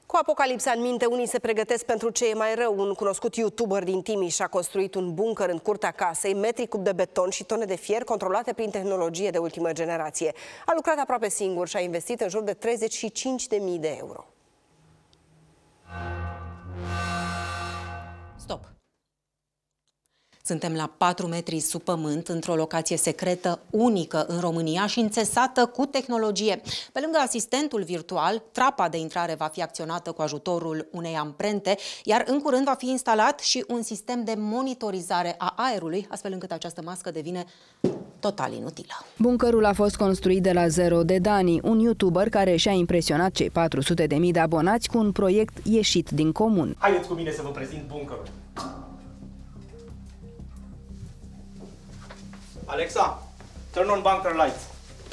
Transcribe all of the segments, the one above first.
Cu apocalipsa în minte, unii se pregătesc pentru ce e mai rău. Un cunoscut YouTuber din Timiș a construit un bunker în curtea casei, metri cub de beton și tone de fier controlate prin tehnologie de ultimă generație. A lucrat aproape singur și a investit în jur de 35.000 de euro. Stop! Suntem la 4 metri sub pământ, într-o locație secretă, unică în România și înțesată cu tehnologie. Pe lângă asistentul virtual, trapa de intrare va fi acționată cu ajutorul unei amprente, iar în curând va fi instalat și un sistem de monitorizare a aerului, astfel încât această mască devine total inutilă. Bunkerul a fost construit de la zero de Dani, un YouTuber care și-a impresionat cei 400.000 de abonați cu un proiect ieșit din comun. Haideți cu mine să vă prezint bunkerul. Alexa, turn on bunker lights.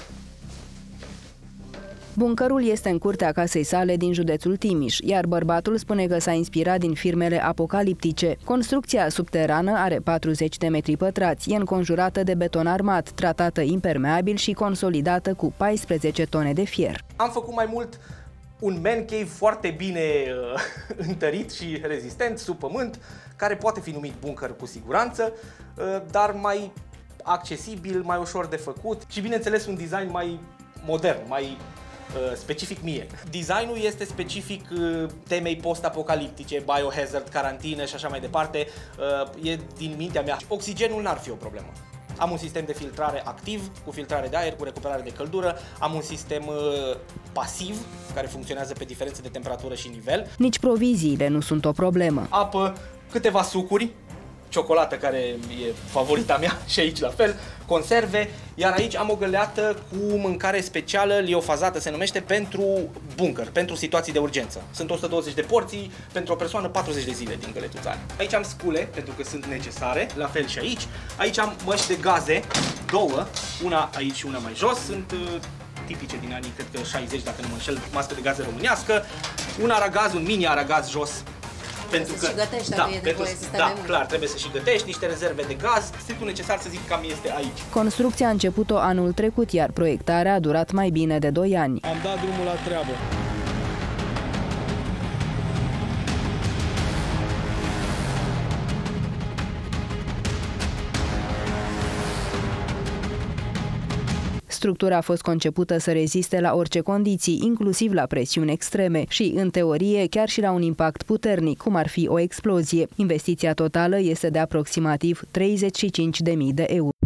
Bunkerul este în curtea casei sale din județul Timiș, iar bărbatul spune că s-a inspirat din filmele apocaliptice. Construcția subterană are 40 de metri pătrați, e înconjurată de beton armat, tratată impermeabil și consolidată cu 14 tone de fier. Am făcut mai mult un man cave foarte bine întărit și rezistent, sub pământ, care poate fi numit bunker cu siguranță, dar mai accesibil, mai ușor de făcut și, bineînțeles, un design mai modern, mai specific mie. Designul este specific temei post-apocaliptice, biohazard, carantină și așa mai departe. E din mintea mea. Oxigenul n-ar fi o problemă. Am un sistem de filtrare activ, cu filtrare de aer, cu recuperare de căldură. Am un sistem pasiv, care funcționează pe diferențe de temperatură și nivel. Nici proviziile nu sunt o problemă. Apă, câteva sucuri, ciocolată, care e favorita mea, și aici la fel, conserve, iar aici am o găleată cu mâncare specială, liofazată se numește, pentru bunker, pentru situații de urgență. Sunt 120 de porții, pentru o persoană 40 de zile din găletuțare. Aici am scule, pentru că sunt necesare, la fel și aici. Aici am măști de gaze, două, una aici și una mai jos, sunt tipice din anii, cred că 60, dacă nu mă înșel, mască de gaze românească, un aragaz, un mini aragaz jos. Pentru că, și gătești, dacă e nevoie să stai mai mult. clar, trebuie să și gătești, niște rezerve de gaz. Strictul necesar, să zic, cam este aici. Construcția a început-o anul trecut, iar proiectarea a durat mai bine de 2 ani. Am dat drumul la treabă. Structura a fost concepută să reziste la orice condiții, inclusiv la presiuni extreme și, în teorie, chiar și la un impact puternic, cum ar fi o explozie. Investiția totală este de aproximativ 35.000 de euro.